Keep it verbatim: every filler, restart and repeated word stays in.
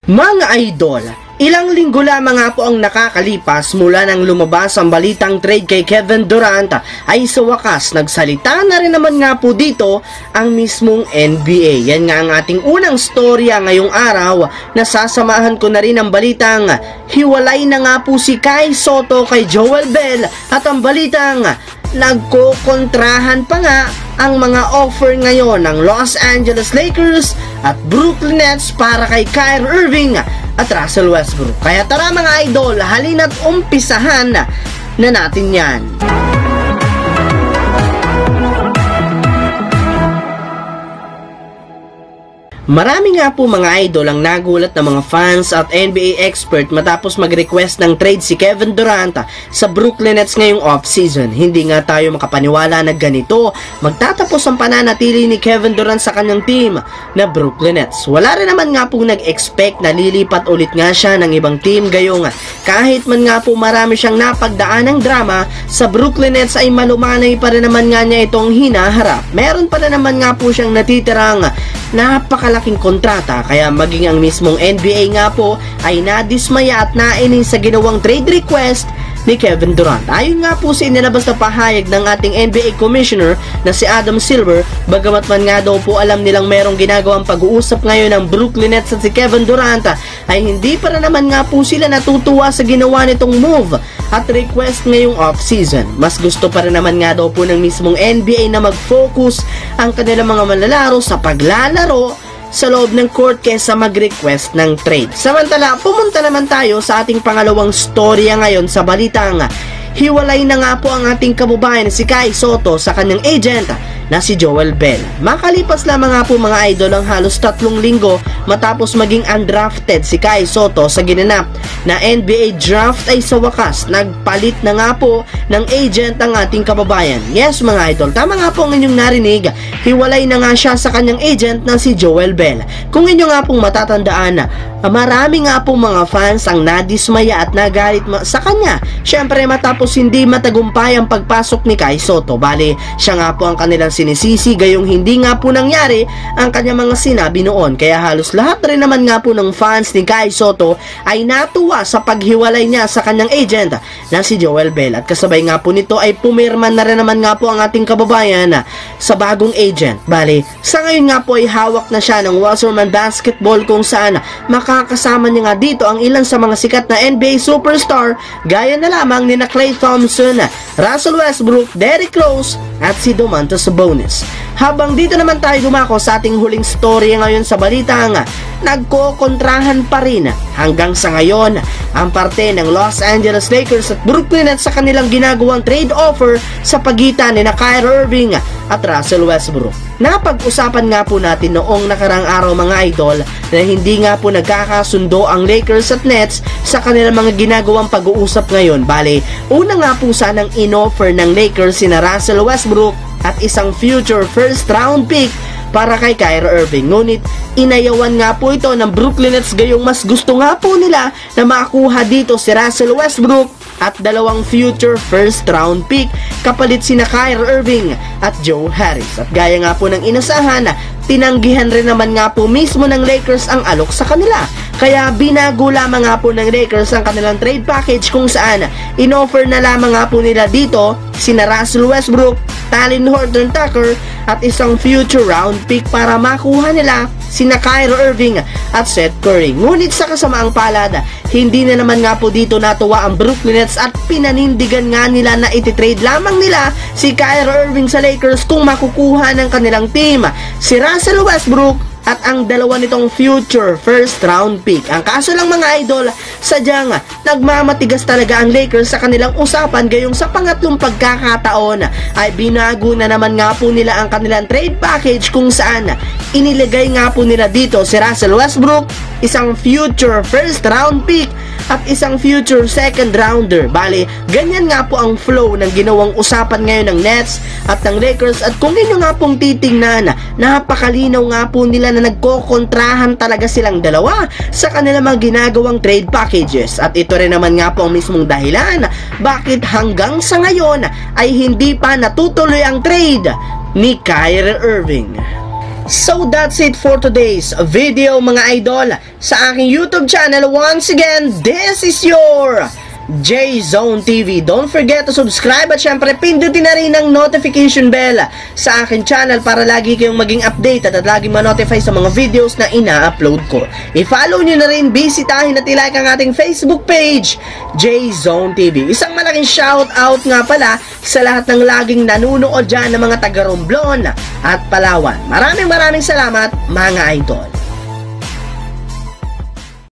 Mga idol, ilang linggo lamang nga po ang nakakalipas mula nang lumabas ang balitang trade kay Kevin Durant ay sa wakas nagsalita na rin naman nga po dito ang mismong N B A. Yan nga ang ating unang storya ngayong araw na sasamahan ko na rin ang balitang hiwalay na nga po si Kai Sotto kay Joel Bell at ang balitang nagkokontrahan pa nga ang mga offer ngayon ng Los Angeles Lakers at Brooklyn Nets para kay Kyrie Irving at Russell Westbrook. Kaya tara mga idol, halina't umpisahan na natin yan. Marami nga po mga idol ang nagulat ng mga fans at N B A expert matapos mag-request ng trade si Kevin Durant sa Brooklyn Nets ngayong off-season. Hindi nga tayo makapaniwala na ganito magtatapos ang pananatili ni Kevin Durant sa kanyang team na Brooklyn Nets. Wala rin naman nga po nag-expect na lilipat ulit nga siya ng ibang team, gayong kahit man nga po marami siyang napagdaan ng drama sa Brooklyn Nets ay malumanay pa rin naman nga niya itong hinaharap. Meron pa rin naman nga po siyang natitirang napakalaking kontrata, kaya maging ang mismong N B A nga po ay nadismaya at nainis sa ginawang trade request ni Kevin Durant. Ayon nga po sa inilabas na pahayag ng ating N B A Commissioner na si Adam Silver, bagamat man nga daw po alam nilang merong ginagawang pag-uusap ngayon ng Brooklyn Nets at si Kevin Durant, ay hindi para naman nga po sila natutuwa sa ginawa nitong move at request ngayong off-season. Mas gusto pa rin naman nga daw po ng mismong N B A na mag-focus ang kanilang mga manlalaro sa paglalaro sa loob ng court kesa mag-request ng trade. Samantala, pumunta naman tayo sa ating pangalawang storya ngayon sa balitang hiwalay na nga po ang ating kababayan si Kai Sotto sa kanyang agent na si Joel Bell. Makalipas lamang nga po mga idol ang halos tatlong linggo matapos maging undrafted si Kai Sotto sa ginanap na N B A draft ay sa wakas nagpalit na nga po ng agent ang ating kababayan. Yes mga idol, tama nga po ang inyong narinig, hiwalay na nga siya sa kanyang agent na si Joel Bell. Kung inyo nga pong matatandaan, marami nga po mga fans ang nadismaya at nagalit sa kanya. Syempre matapos hindi matagumpay ang pagpasok ni Kai Sotto. Bale, siya nga po ang kanilang sinisisi, gayong hindi nga po nangyari ang kanyang mga sinabi noon. Kaya halos lahat rin naman nga po ng fans ni Kai Sotto ay natuwa sa paghiwalay niya sa kanyang agent na si Joel Bell. At kasabay nga po nito ay pumirma na rin naman nga po ang ating kababayan sa bagong agent. Bale, sa ngayon nga po ay hawak na siya ng Wasserman Basketball, kung saan makakasama niya nga dito ang ilan sa mga sikat na N B A superstar gaya na lamang ni na Klay Thompson, Russell Westbrook, Derrick Rose at si Domantas Sabonis. Habang dito naman tayo dumako sa ating huling story ngayon sa balitang nagkokontrahan pa rin hanggang sa ngayon ang parte ng Los Angeles Lakers at Brooklyn Nets sa kanilang ginagawang trade offer sa pagitan ni na Kyrie Irving at Russell Westbrook. Napag-usapan nga po natin noong nakarang araw mga idol na hindi nga po nagkakasundo ang Lakers at Nets sa kanilang mga ginagawang pag-uusap ngayon. Bale, una nga po sanang in-offer ng Lakers si na Russell Westbrook at isang future first round pick para kay Kyrie Irving. Ngunit inayawan nga po ito ng Brooklyn Nets, gayong mas gusto nga po nila na makakuha dito si Russell Westbrook at dalawang future first round pick kapalit sina Kyrie Irving at Joe Harris. At gaya nga po ng inasahan, tinanggihan rin naman nga po mismo ng Lakers ang alok sa kanila. Kaya binago lamang nga po ng Lakers ang kanilang trade package, kung saan inoffer na lamang nga po nila dito sina Russell Westbrook, Talen Horton-Tucker at isang future round pick para makuha nila sina Kyrie Irving at Seth Curry. Ngunit sa kasamaang palad, hindi na naman nga po dito natuwa ang Brooklyn Nets at pinanindigan nga nila na ititrade lamang nila si Kyrie Irving sa Lakers kung makukuha ng kanilang team si Russell Westbrook at ang dalawa nitong future first round pick. Ang kaso lang mga idol, sadyang nagmamatigas talaga ang Lakers sa kanilang usapan, gayong sa pangatlong pagkakataon ay binago na naman nga po nila ang kanilang trade package, kung saan inilagay nga po nila dito si Russell Westbrook, isang future first round pick at isang future second rounder. Bale, ganyan nga po ang flow ng ginawang usapan ngayon ng Nets at ng Lakers. At kung inyo nga pong titingnan, napakalinaw nga po nila na nagkokontrahan talaga silang dalawa sa kanilang mga ginagawang trade packages. At ito rin naman nga po ang mismong dahilan bakit hanggang sa ngayon ay hindi pa natutuloy ang trade ni Kyrie Irving. So that's it for today's video mga idol sa aking YouTube channel. Once again, this is your J-Zone T V. Don't forget to subscribe at syempre pindutin na rin ang notification bell sa aking channel para lagi kayong maging updated at lagi ma-notify sa mga videos na ina-upload ko. I-follow nyo na rin, bisitahin at i-like ang ating Facebook page, J-Zone T V. Isang malaking shout out nga pala sa lahat ng laging nanunood dyan ng mga taga Romblon at Palawan. Maraming maraming salamat mga idol.